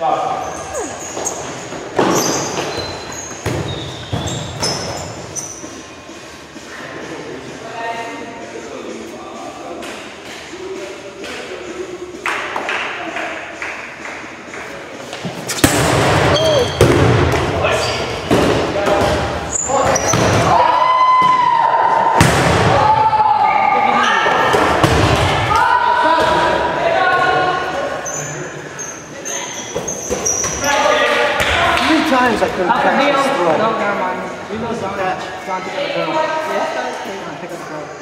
Times I couldn't catch his throw. No, never mind. We know Zon pick up the girl. Yeah, pick up the girl.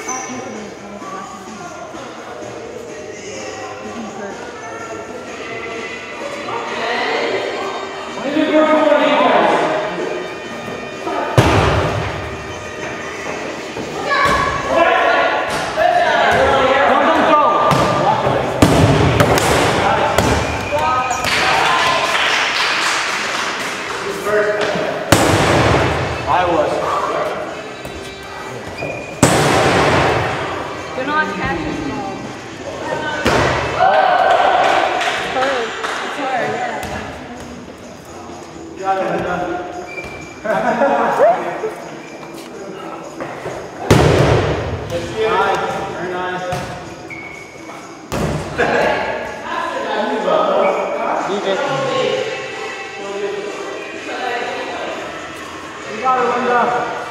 I was. You're not catching the ball. It's hard, yeah. Got it, got it. Nice, very nice. Leave it. You got it, Linda.